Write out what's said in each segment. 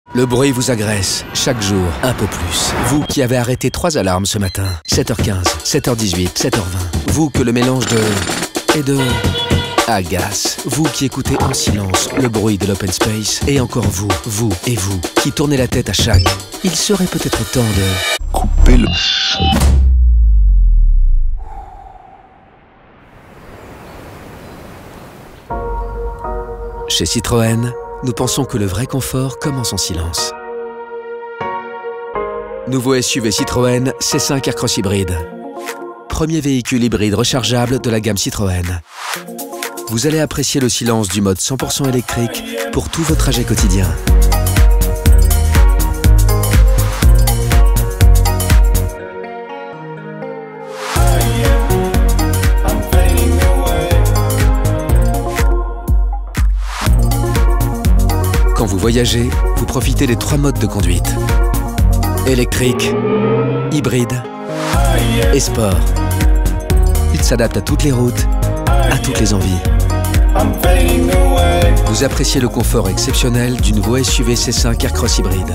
Le bruit vous agresse, chaque jour, un peu plus. Vous qui avez arrêté 3 alarmes ce matin, 7h15, 7h18, 7h20. Vous que le mélange de... et de... agace. Vous qui écoutez en silence le bruit de l'open space. Et encore vous et vous, qui tournez la tête à chaque... Il serait peut-être temps de... couper le... Chez Citroën, nous pensons que le vrai confort commence en silence. Nouveau SUV Citroën C5 Aircross hybride. Premier véhicule hybride rechargeable de la gamme Citroën. Vous allez apprécier le silence du mode 100% électrique pour tous vos trajets quotidiens. Quand vous voyagez, vous profitez des 3 modes de conduite. Électrique, hybride et sport. Il s'adapte à toutes les routes, à toutes les envies. Vous appréciez le confort exceptionnel du nouveau SUV C5 Aircross hybride.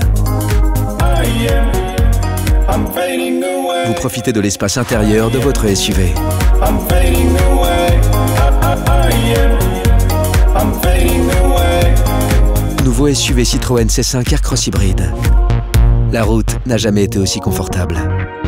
Vous profitez de l'espace intérieur de votre SUV. Nouveau SUV Citroën C5 Aircross hybride. La route n'a jamais été aussi confortable.